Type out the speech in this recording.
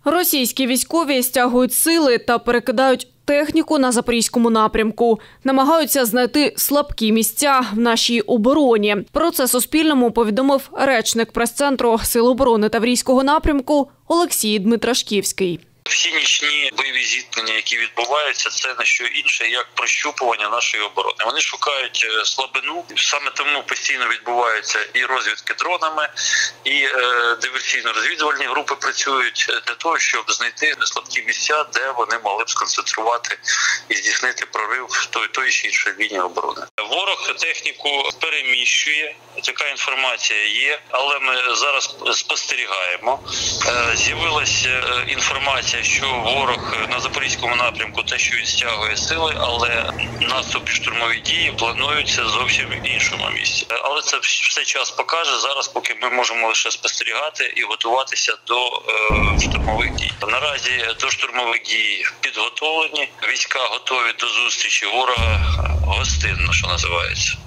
Російські військові стягують сили та перекидають техніку на Запорізькому напрямку. Намагаються знайти слабкі місця в нашій обороні. Про це Суспільному повідомив речник прес-центру Сил оборони Таврійського напрямку Олексій Дмитрашківський. Всі нічні бойові зіткнення, які відбуваються, це не що інше, як прощупування нашої оборони. Вони шукають слабину, саме тому постійно відбуваються і розвідки дронами, і диверсійно-розвідувальні групи працюють для того, щоб знайти слабкі місця, де вони могли б сконцентрувати і здійснити прорив тої чи іншої лінії оборони. Ворог техніку переміщує, така інформація є, але ми зараз спостерігаємо. З'явилася інформація, що ворог на Запорізькому напрямку те, що він стягує сили, але наступ і штурмові дії плануються зовсім в іншому місці. Але це все час покаже. Зараз поки ми можемо лише спостерігати і готуватися до штурмових дій. Наразі до штурмових дій підготовлені, війська готові до зустрічі ворога гостинно, що називається.